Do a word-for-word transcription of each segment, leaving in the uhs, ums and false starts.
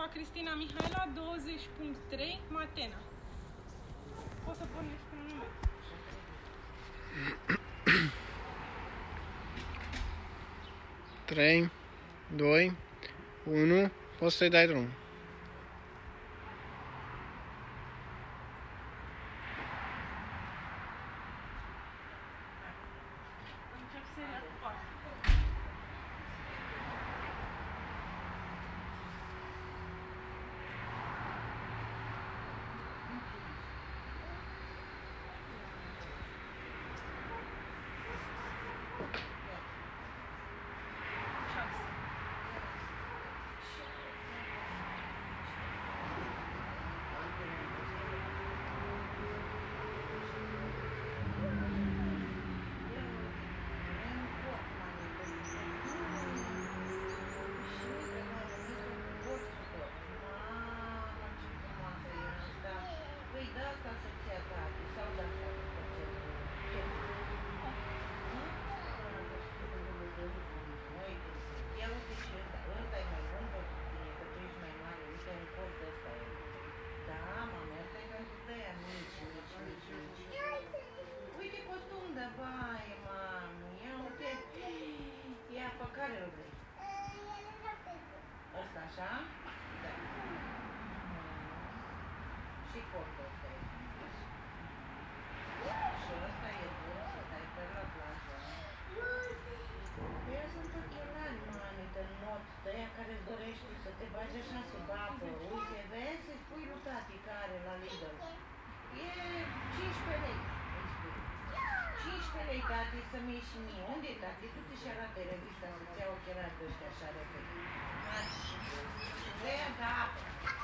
Ștefan Cristina Mihaela, douăzeci punct trei, Matena. Poți să pornești cu un nume. trei, doi, unu, poți să-i dai drumul. Încep seria cu patru. Care îl vrei? Ăsta așa? Da. Și cortul ăsta e frumos. Și ăsta e bun să stai pe la plajă. Eu sunt ochelari, mami, de not, de aia care-ți dorești să te bagi așa sub apă. Uite, vezi, să-i spui lui tati care la Lidl. E cincisprezece lei. cincisprezece lei, tati, să-mi ieși și mie. Unde e, tati? Du-te și arată revista să-ți iau ochelari de ăștia așa repede. Leia de apă.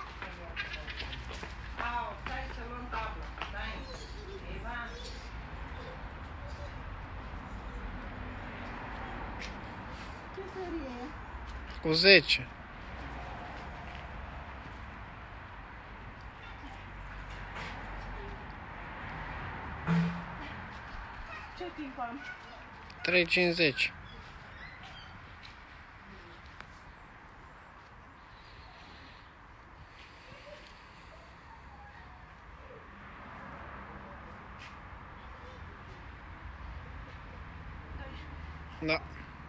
Au, stai să luăm tabla. Stai. Eva. Ce serie e? Cu zece. Ce timp am? trei cincizeci. Da.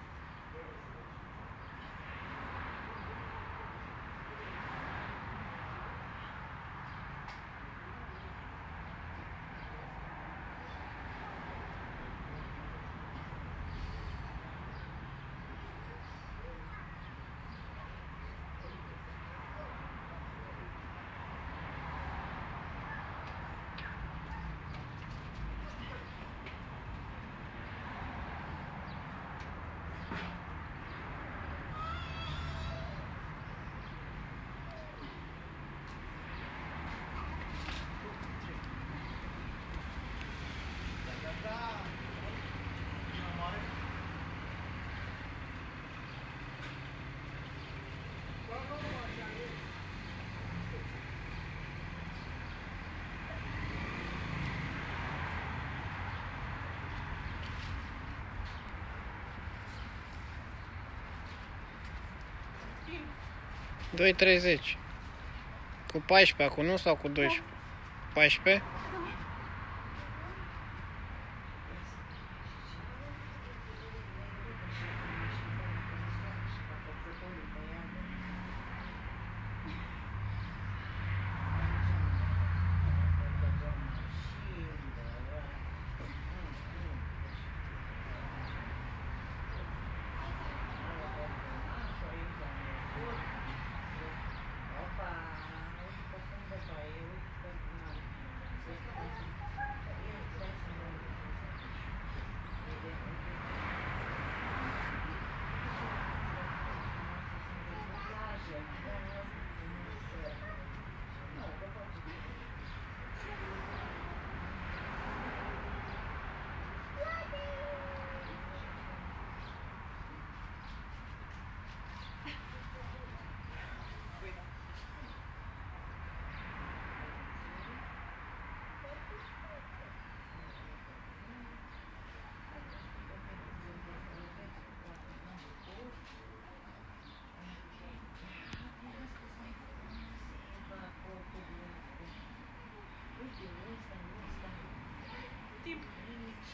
doi treizeci. Cu paisprezece acum, nu? Sau cu doisprezece? paisprezece?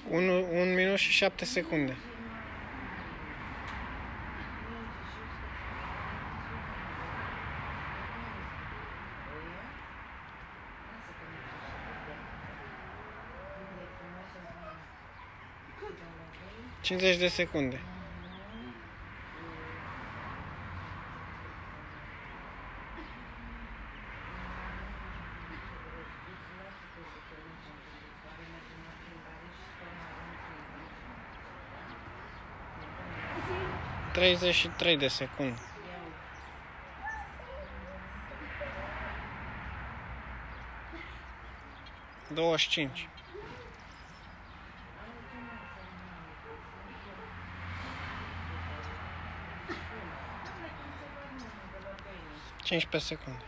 un minut și șapte secunde. cincizeci de secunde. treizeci și trei de secunde. douăzeci și cinci. cincisprezece secunde.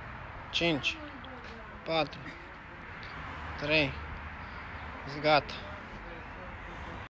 cinci, patru, trei, gata.